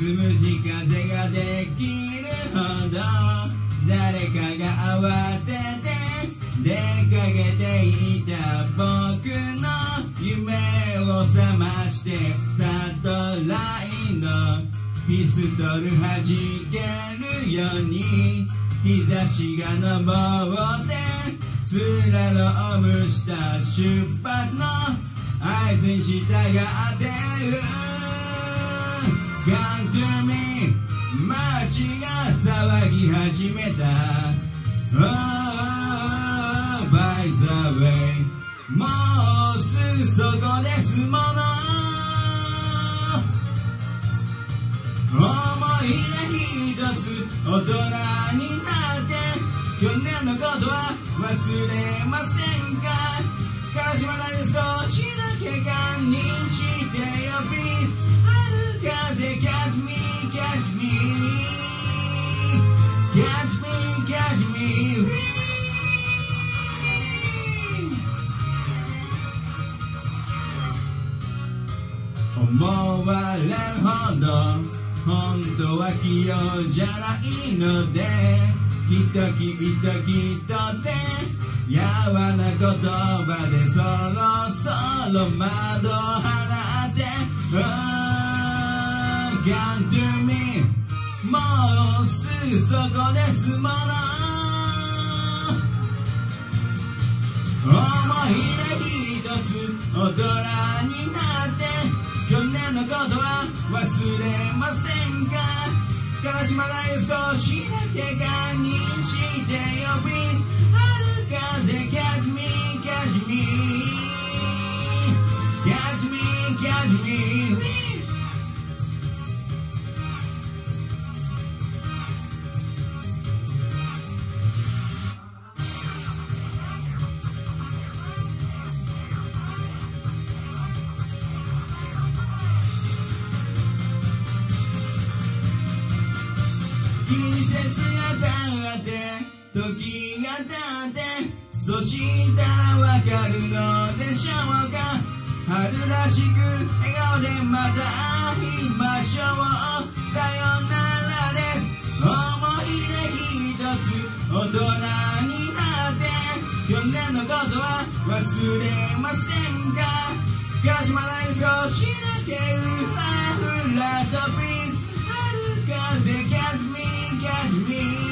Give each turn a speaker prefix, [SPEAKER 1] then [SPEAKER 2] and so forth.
[SPEAKER 1] ムシ風ができるほど誰かが慌てて出かけていた僕の夢を覚ましてサトライのピストル弾けるように日差しが昇ってスラロームした出発の合図に従ってる Come to me 街が騒ぎ始めた Oh by the way もうすぐそこですもの思い出一つ大人になって去年のことは忘れませんか悲しまないで少しだけ堪忍してよ Please 春風 Catch me Catch me Catch me Catch me 思われるほど本当は器用じゃないのできっときっときっとってやわな言葉でそろそろ窓を放って Oh come to me もうすぐそこですもの思い出一つ大人になって去年のことは忘れませんか悲しまないで少しだけ堪忍してよ Please 春風 Catch me Catch me Catch me Catch me 季節が経って時が経ってそしたらわかるのでしょうか春らしく笑顔でまた会いましょうさよならです思い出一つ大人になって去年のことは忘れませんか悲しまないで少しだけふらふらと Please 春風 Catch me Catch me